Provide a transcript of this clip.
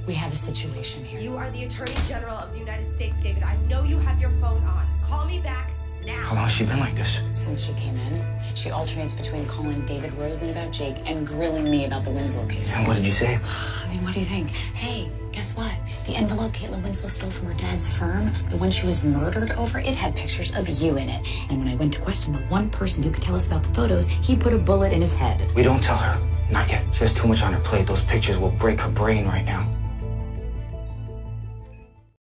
We have a situation here. You are the Attorney General of the United States, David. I know you have your phone on. Call me back now. How long has she been like this? Since she came in, she alternates between calling David Rosen about Jake and grilling me about the Winslow case. And what did you say? I mean, what do you think? Hey, guess what? The envelope Caitlin Winslow stole from her dad's firm, the one she was murdered over, it had pictures of you in it. And when I went to question the one person who could tell us about the photos, he put a bullet in his head. We don't tell her. Not yet. She has too much on her plate. Those pictures will break her brain right now.